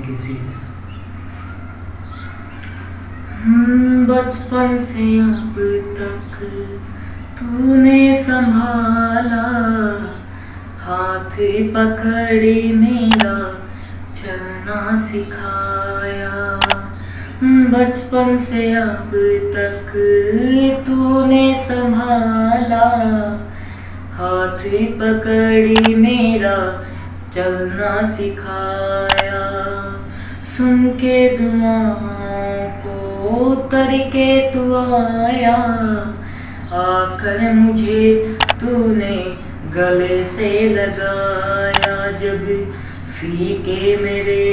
Thank you Jesus. बचपन से अब तक तूने संभाला, हाथ पकड़े मेरा चलना सिखाया। बचपन से अब तक तूने संभाला, हाथ पकड़े मेरा चलना सिखाया। सुन के दुआओं को उतर के तू आया, आकर मुझे तूने गले से लगाया। जब फीके मेरे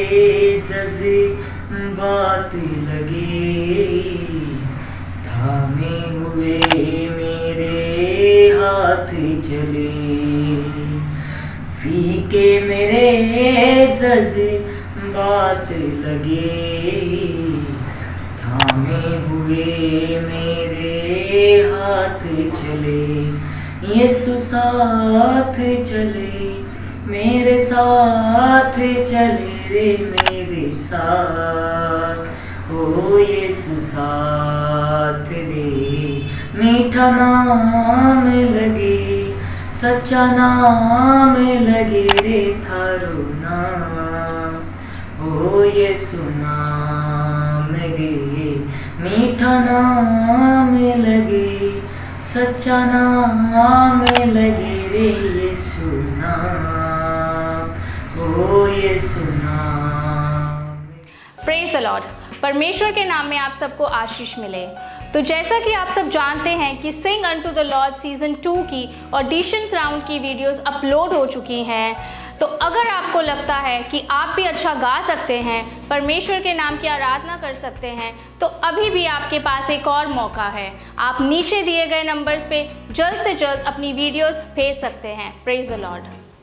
जज्बात लगे, थामे हुए मेरे हाथ चले। फीके मेरे जज्बात लगे, थामे हुए मेरे हाथ चले। यीशु साथ चले, मेरे साथ चले रे मेरे साथ। ओ यीशु साथ रे, मीठा नाम लगे, सच्चा नाम लगे रे थारो नाम। ओ यीशु नाम रे, मीठा नाम लगे, सच्चा नाम लगे रे यीशु नाम। ओ यीशु नाम। Praise the Lord. परमेश्वर के नाम में आप सबको आशीष मिले। तो जैसा कि आप सब जानते हैं कि sing unto the Lord season 2 की ऑडिशंस राउंड की वीडियोस अपलोड हो चुकी हैं। तो अगर आपको लगता है कि आप भी अच्छा गा सकते हैं, परमेश्वर के नाम की आराधना कर सकते हैं, तो अभी भी आपके पास एक और मौका है। आप नीचे दिए गए नंबर्स पे जल्द से जल्द अपनी वीडियोस भेज सकते हैं। Praise the Lord.